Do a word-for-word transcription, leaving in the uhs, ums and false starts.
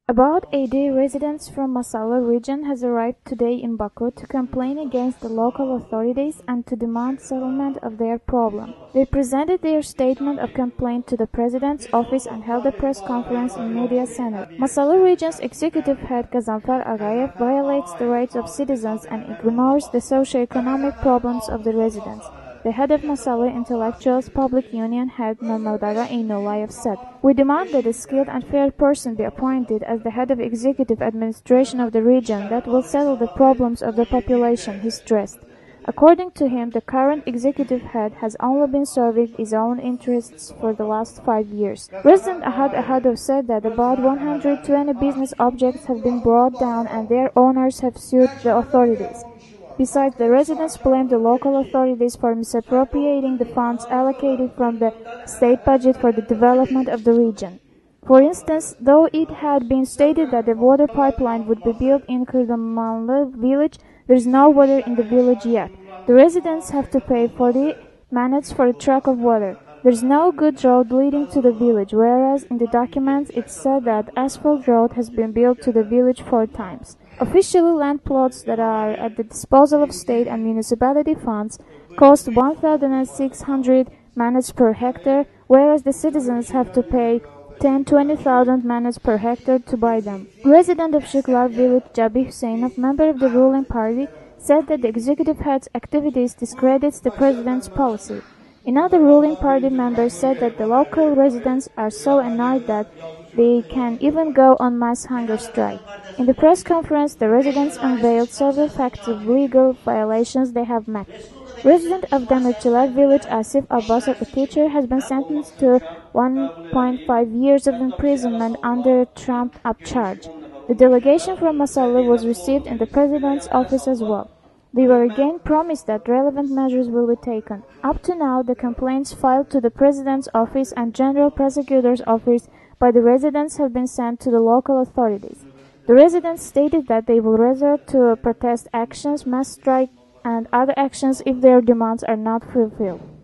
About eighty residents from Masala region has arrived today in Baku to complain against the local authorities and to demand settlement of their problem. They presented their statement of complaint to the President's office and held a press conference in Media Center. Masala region's executive head Gazanfer Agayev violates the rights of citizens and ignores the socio-economic problems of the residents. The head of Masala Intellectuals Public Union head Nurmadaga Eynolayev said, "We demand that a skilled and fair person be appointed as the head of executive administration of the region that will settle the problems of the population," he stressed. According to him, the current executive head has only been serving his own interests for the last five years. Resident Ahad Ahadov said that about one hundred twenty business objects have been brought down and their owners have sued the authorities. Besides, the residents blamed the local authorities for misappropriating the funds allocated from the state budget for the development of the region. For instance, though it had been stated that the water pipeline would be built in Kurdamanlı village, there is no water in the village yet. The residents have to pay forty manats for a truck of water. There is no good road leading to the village, whereas in the documents it said that asphalt road has been built to the village four times. Officially, land plots that are at the disposal of state and municipality funds cost one thousand six hundred manats per hectare, whereas the citizens have to pay ten to twenty thousand manats per hectare to buy them. Resident of Shiklar village, Jabi Huseinov, member of the ruling party, said that the executive head's activities discredits the president's policy. Another ruling party member said that the local residents are so annoyed that they can even go on mass hunger strike. In the press conference, the residents unveiled several facts of legal violations they have met. Resident of Demirchilar village, Asif Abbasov, a teacher, has been sentenced to one point five years of imprisonment under a trumped-up charge. The delegation from Masala was received in the president's office as well. They were again promised that relevant measures will be taken. Up to now, the complaints filed to the President's office and General Prosecutor's office by the residents have been sent to the local authorities. The residents stated that they will resort to protest actions, mass strike, and other actions if their demands are not fulfilled.